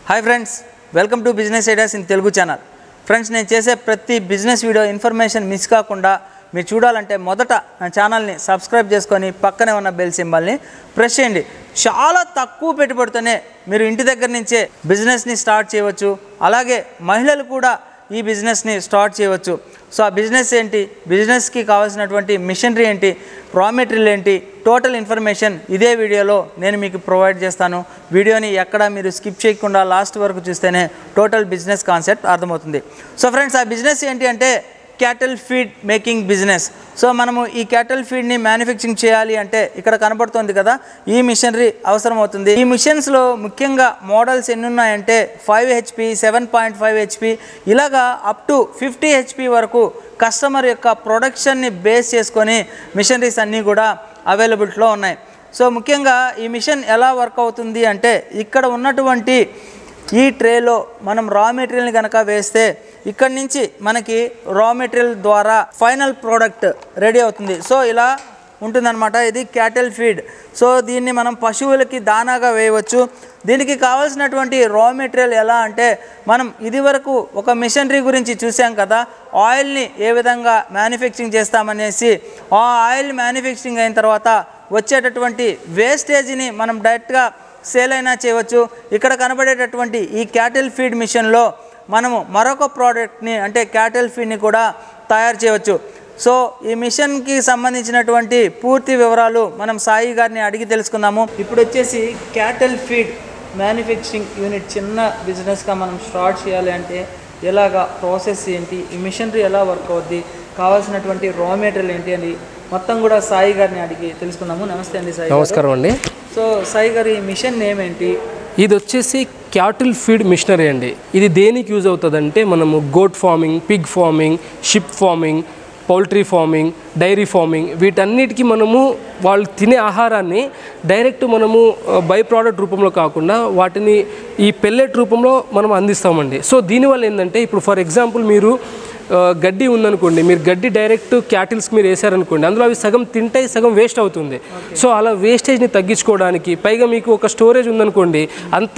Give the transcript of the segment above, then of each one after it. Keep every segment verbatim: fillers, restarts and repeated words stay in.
Hi friends welcome to business ideas in Telugu channel friends నేను చేసే ప్రతి బిజినెస్ వీడియో ఇన్ఫర్మేషన్ మిస్ కాకుండా మీరు చూడాలంటే మొదట నా ఛానల్ ని సబ్స్క్రైబ్ చేసుకొని పక్కనే ఉన్న బెల్ సింబల్ ని ప్రెస్ చేయండి చాలా తక్కువ పెట్టుబడితోనే మీరు ఇంటి దగ్గర నుంచే బిజినెస్ ని స్టార్ట్ చేయవచ్చు అలాగే మహిళలు కూడా ఈ బిజినెస్ ని స్టార్ట్ చేయవచ్చు సో ఆ బిజినెస్ ఏంటి బిజినెస్ కి కావాల్సినటువంటి మిషనరీ ఏంటి రా మెటీరియల్ ఏంటి టోటల్ ఇన్ఫర్మేషన్ ఇదే వీడియోలో నేను మీకు ప్రొవైడ్ చేస్తాను వీడియోని ఎక్కడ మీరు స్కిప్ చేయకుండా లాస్ట్ వరకు చూస్తేనే టోటల్ బిజినెస్ కాన్సెప్ట్ అర్థమవుతుంది సో ఫ్రెండ్స్ ఆ బిజినెస్ ఏంటి అంటే cattle feed making business so మనము ఈ క్యాటిల్ ఫీడ్ ని మ్యానుఫ్యాక్చరింగ్ చేయాలి అంటే ఇక్కడ కనబడుతోంది కదా ఈ మిషనరీ అవసరం అవుతుంది ఈ మిషన్స్ లో ముఖ్యంగా మోడల్స్ ఎన్ని ఉన్నాయంటే five HP seven point five HP ఇలాగా అప్ టు ఫిఫ్టీ హెచ్పి వరకు కస్టమర్ యొక్క ప్రొడక్షన్ ని బేస్ చేసుకొని మిషనరీస్ అన్నీ కూడా అవైలబిలిటీలో ఉన్నాయి సో ముఖ్యంగా ఈ మిషన్ ఎలా వర్క్ అవుతుంది అంటే ఇక్కడ ఉన్నటువంటి ఈ ట్రేలో మనం రా మెటీరియల్ ని గనక వేస్తే ఇక్కడ నుంచి మనకి రా మెటీరియల్ ద్వారా ఫైనల్ ప్రోడక్ట్ రెడీ అవుతుంది సో ఇలా ఉంటుందన్నమాట ఇది క్యాటిల్ ఫీడ్ సో దీన్ని మనం పశువులకి దానాగా వేయవచ్చు దీనికి కావాల్సినటువంటి రా మెటీరియల్ ఎలా అంటే మనం ఇదివరకు ఒక మిషనరీ గురించి చూసాం కదా ఆయిల్ని ఏ విధంగా మ్యానుఫ్యాక్చరింగ్ చేస్తామనేసి ఆ ఆయిల్ మ్యానుఫ్యాక్చరింగ్ అయిన తర్వాత వచ్చేటటువంటి వేస్టేజ్ని మనం డైరెక్ట్గా సేల్ అయినా చేయవచ్చు ఇక్కడ కనబడేటటువంటి ఈ క్యాటిల్ ఫీడ్ మిషన్లో మనము మరొక ప్రోడక్ట్ని అంటే క్యాటిల్ ఫీడ్ని కూడా తయారు చేయవచ్చు సో ఈ మిషన్కి సంబంధించినటువంటి పూర్తి వివరాలు మనం సాయి గారిని అడిగి తెలుసుకుందాము ఇప్పుడు వచ్చేసి క్యాటిల్ ఫీడ్ మ్యానుఫ్యాక్చరింగ్ యూనిట్ చిన్న బిజినెస్గా మనం స్టార్ట్ చేయాలి అంటే ఎలాగా ప్రాసెస్ ఏంటి ఈ మిషనరీ ఎలా వర్క్ అవుద్ది కావాల్సినటువంటి రా మెటీరియల్ ఏంటి అని మొత్తం కూడా సాయి గారిని అడిగి తెలుసుకుందాము నమస్తే అండి సాయి నమస్కారం అండి సో సాయి గారి ఈ మిషన్ నేమ్ ఏంటి ఇది వచ్చేసి క్యాటిల్ ఫీడ్ మిషనరీ అండి ఇది దేనికి యూజ్ అవుతుందంటే మనము goat farming pig farming sheep farming poultry farming dairy farming వీటన్నిటికీ మనము వాళ్ళు తినే ఆహారాన్ని డైరెక్ట్ మనము బై ప్రోడక్ట్ రూపంలో కాకుండా వాటిని ఈ పెల్లెట్ రూపంలో మనం అందిస్తామండి సో దీనివల్ల ఏంటంటే ఇప్పుడు ఫర్ ఎగ్జాంపుల్ మీరు గడ్డి ఉందనుకోండి మీరు గడ్డి డైరెక్ట్ క్యాటిల్స్కి మీరు వేసారనుకోండి అందులో అవి సగం తింటాయి సగం వేస్ట్ అవుతుంది సో అలా వేస్టేజ్ని తగ్గించుకోవడానికి పైగా మీకు ఒక స్టోరేజ్ ఉందనుకోండి అంత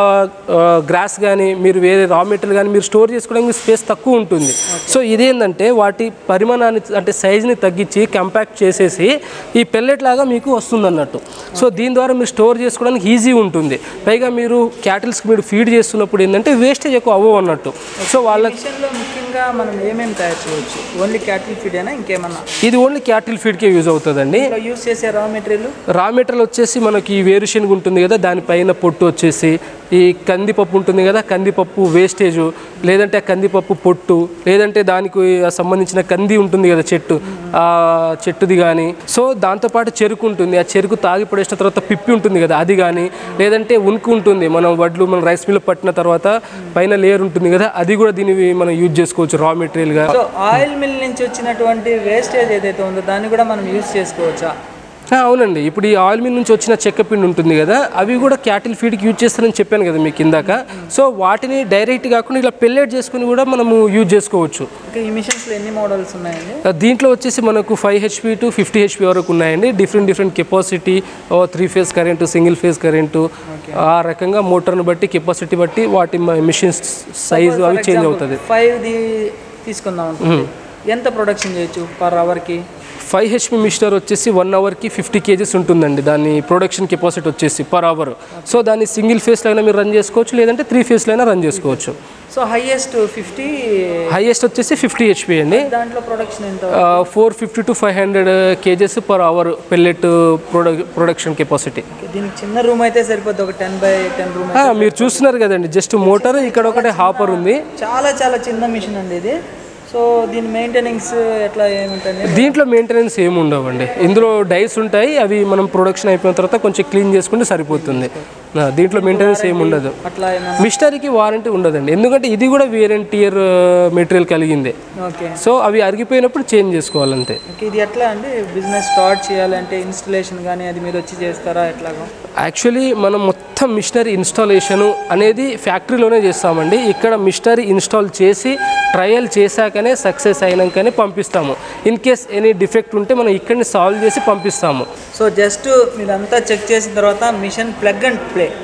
గ్రాస్ కానీ మీరు వేరే రా మెటీరియల్ కానీ మీరు స్టోర్ చేసుకోవడానికి స్పేస్ తక్కువ ఉంటుంది సో ఇదేంటంటే వాటి పరిమాణాన్ని అంటే సైజ్ని తగ్గించి కంపాక్ట్ చేసేసి ఈ పెల్లెట్ లాగా మీకు వస్తుంది అన్నట్టు సో దీని ద్వారా మీరు స్టోర్ చేసుకోవడానికి ఈజీ ఉంటుంది పైగా మీరు క్యాటిల్స్కి మీరు ఫీడ్ చేస్తున్నప్పుడు ఏంటంటే వేస్టేజ్ ఎక్కువ అవ్వవు అన్నట్టు సో వాళ్ళ ముఖ్యంగా మనం ఏమేమి తయారు చేయవచ్చు ఓన్లీ క్యాటిల్ ఫీడ్ అయినా ఇంకేమన్నా ఇది ఓన్లీ క్యాటిల్ ఫీడ్కే యూజ్ అవుతుందండి యూజ్ చేసే రా మెటీరియల్ రా మెటీరియల్ వచ్చేసి మనకి వేరుశెనగ ఉంటుంది కదా దానిపైన పొట్టు వచ్చేసి ఈ కందిపప్పు ఉంటుంది కదా కందిపప్పు వేస్టేజు లేదంటే కందిపప్పు పొట్టు లేదంటే దానికి సంబంధించిన కంది ఉంటుంది కదా చెట్టు ఆ చెట్టుది కానీ సో దాంతోపాటు చెరుకు ఉంటుంది ఆ చెరుకు తాగి పడేసిన తర్వాత పిప్పి ఉంటుంది కదా అది కానీ లేదంటే ఉనికి ఉంటుంది మనం వడ్లు మనం రైస్ మిల్ పట్టిన తర్వాత పైన లేయర్ ఉంటుంది కదా అది కూడా దీన్ని మనం యూజ్ చేసుకోవచ్చు రా మెటీరియల్గా సో ఆయిల్ మిల్ నుంచి వచ్చినటువంటి వేస్టేజ్ ఏదైతే ఉందో దాన్ని కూడా మనం యూజ్ చేసుకోవచ్చా అవునండి ఇప్పుడు ఈ ఆయిల్ మిల్ నుంచి వచ్చిన చెక్కపిండి ఉంటుంది కదా అవి కూడా క్యాటిల్ ఫీడ్కి యూజ్ చేస్తారని చెప్పాను కదా మీకు ఇందాక సో వాటిని డైరెక్ట్ కాకుండా ఇలా పెల్లెట్ చేసుకుని కూడా మనము యూజ్ చేసుకోవచ్చు ఈ మిషన్స్లో ఎన్ని మోడల్స్ ఉన్నాయండి దీంట్లో వచ్చేసి మనకు five HP to fifty HP వరకు ఉన్నాయండి different different capacity three phase current single phase current ఆ రకంగా మోటార్ని బట్టి కెపాసిటీ బట్టి వాటి మిషన్స్ సైజు అవి చేంజ్ అవుతుంది ఫైవ్ది తీసుకుందాం ఎంత ప్రొడక్షన్ చేయొచ్చు పర్ అవర్కి ఫైవ్ హెచ్పి మిషనర్ వచ్చేసి వన్ అవర్కి ఫిఫ్టీ కేజీస్ ఉంటుందండి దాని ప్రొడక్షన్ కెపాసిటీ వచ్చేసి పర్ అవర్ సో దాన్ని సింగిల్ ఫేస్లో అయినా మీరు రన్ చేసుకోవచ్చు లేదంటే త్రీ ఫేస్లో అయినా రన్ చేసుకోవచ్చు సో హైయెస్ట్ ఫిఫ్టీ హైయెస్ట్ వచ్చేసి ఫిఫ్టీ హెచ్పి అండి దాంట్లో ప్రొడక్షన్ ఎంత four fifty to five hundred kgs per hour pellet product production capacity దీనికి చిన్న రూమ్ అయితే సరిపోతుంది ఒక టెన్ బై టెన్ రూమ్ మీరు చూస్తున్నారు కదండి జస్ట్ మోటార్ ఇక్కడ ఒకటే హాపర్ ఉంది చాలా చాలా చిన్న మిషన్ అండి ఇది సో దీని మెయింటెనెన్స్ ఎట్లా ఏముంటుంది దీంట్లో మెయింటెనెన్స్ ఏమి ఉండవండి ఇందులో డైస్ ఉంటాయి అవి మనం ప్రొడక్షన్ అయిపోయిన తర్వాత కొంచెం క్లీన్ చేసుకుంటే సరిపోతుంది దీంట్లో మెయింటెనెన్స్ ఏమి ఉండదు అట్లా మిషనరీకి వారంటీ ఉండదండి ఎందుకంటే ఇది కూడా వేరెంట్ ఇయర్ మెటీరియల్ కలిగిందే సో అవి అరిగిపోయినప్పుడు చేంజ్ చేసుకోవాలంతే ఇది ఎట్లా అండి బిజినెస్ స్టార్ట్ చేయాలంటే ఇన్స్టలేషన్ కానీ అది మీరు వచ్చి చేస్తారా ఎట్లాగో యాక్చువల్లీ మనం మొత్తం మిషనరీ ఇన్స్టాలేషన్ అనేది ఫ్యాక్టరీలోనే చేస్తామండి ఇక్కడ మిషనరీ ఇన్స్టాల్ చేసి ట్రయల్ చేశాకనే సక్సెస్ అయినాకనే పంపిస్తాము ఇన్ కేస్ ఎనీ డిఫెక్ట్ ఉంటే మనం ఇక్కడిని సాల్వ్ చేసి పంపిస్తాము సో జస్ట్ మీరంతా చెక్ చేసిన తర్వాత మిషన్ ప్లగ్ అండ్ ప్లే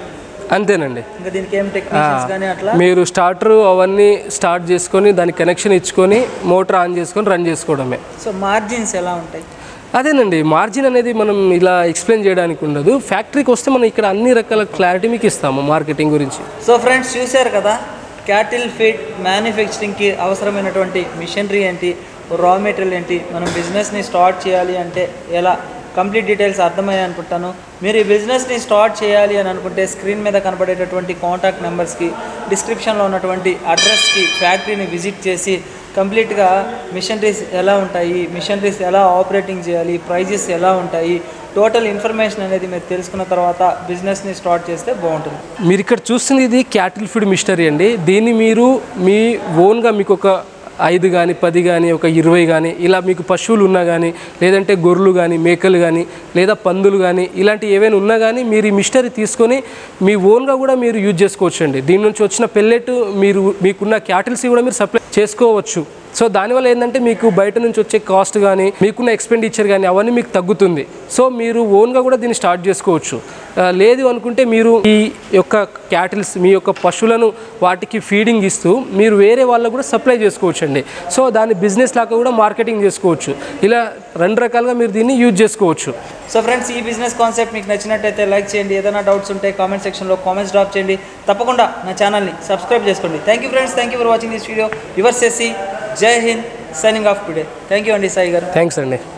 అంతేనండి. ఇంకా దీనికి ఏం టెక్నీషియన్స్ కానీ అట్లా మీరు స్టార్టర్ అవన్నీ స్టార్ట్ చేసుకొని దానికి కనెక్షన్ ఇచ్చుకొని మోటార్ ఆన్ చేసుకొని రన్ చేసుకోవడమే. సో మార్జిన్స్ ఎలా ఉంటాయి? అదేనండి, మార్జిన్ అనేది మనం ఇలా ఎక్స్ప్లెయిన్ చేయడానికి ఉండదు. ఫ్యాక్టరీకి వస్తే మనం ఇక్కడ అన్ని రకాల క్లారిటీ మీకు ఇస్తాము మార్కెటింగ్ గురించి. సో ఫ్రెండ్స్ చూశారు కదా, క్యాటిల్ ఫీడ్ మ్యానుఫ్యాక్చరింగ్కి అవసరమైనటువంటి మిషనరీ ఏంటి, రా మెటీరియల్ ఏంటి, మనం బిజినెస్ని స్టార్ట్ చేయాలి అంటే ఎలా, కంప్లీట్ డీటెయిల్స్ అర్థమయ్యాయి అనుకుంటాను. మీరు ఈ బిజినెస్ని స్టార్ట్ చేయాలి అని అనుకుంటే స్క్రీన్ మీద కనబడేటటువంటి కాంటాక్ట్ నెంబర్స్కి, డిస్క్రిప్షన్లో ఉన్నటువంటి అడ్రస్కి ఫ్యాక్టరీని విజిట్ చేసి కంప్లీట్గా మిషనరీస్ ఎలా ఉంటాయి, మిషనరీస్ ఎలా ఆపరేటింగ్ చేయాలి, ప్రైజెస్ ఎలా ఉంటాయి, టోటల్ ఇన్ఫర్మేషన్ అనేది మీరు తెలుసుకున్న తర్వాత బిజినెస్ని స్టార్ట్ చేస్తే బాగుంటుంది. మీరు ఇక్కడ చూస్తుంది ఇది క్యాటిల్ ఫీడ్ మిషనరీ అండి. దీన్ని మీరు మీ ఓన్గా మీకు ఒక ఐదు కానీ పది కానీ ఒక ఇరవై కానీ ఇలా మీకు పశువులు ఉన్నా కానీ, లేదంటే గొర్రెలు కానీ మేకలు కానీ లేదా పందులు కానీ ఇలాంటి ఏవైనా ఉన్నా కానీ మీరు ఈ మిషనరీ తీసుకొని మీ ఓన్గా కూడా మీరు యూజ్ చేసుకోవచ్చు అండి. దీని నుంచి వచ్చిన పెల్లెట్ మీరు మీకున్న క్యాటిల్స్ కూడా మీరు సప్లై చేసుకోవచ్చు. సో దానివల్ల ఏంటంటే మీకు బయట నుంచి వచ్చే కాస్ట్ కానీ మీకున్న ఎక్స్పెండిచర్ కానీ అవన్నీ మీకు తగ్గుతుంది. సో మీరు ఓన్గా కూడా దీన్ని స్టార్ట్ చేసుకోవచ్చు. లేదు అనుకుంటే మీరు ఈ యొక్క క్యాటిల్స్ మీ యొక్క పశువులను వాటికి ఫీడింగ్ ఇస్తూ మీరు వేరే వాళ్ళకు కూడా సప్లై చేసుకోవచ్చు అండి. సో దాని బిజినెస్ లాగా కూడా మార్కెటింగ్ చేసుకోవచ్చు. ఇలా రెండు రకాలుగా మీరు దీన్ని యూజ్ చేసుకోవచ్చు. సో ఫ్రెండ్స్, ఈ బిజినెస్ కాన్సెప్ట్ మీకు నచ్చినట్టయితే లైక్ చేయండి. ఏదైనా డౌట్స్ ఉంటే కామెంట్ సెక్షన్లో కామెంట్స్ డ్రాప్ చేయండి. తప్పకుండా నా ఛానల్ని సబ్స్క్రైబ్ చేసుకోండి. Thank you friends, thank you for watching this video. Your సెసి, Jai Hind, signing off today. Thank you అండి సాయి గారు. థ్యాంక్స్ అండి.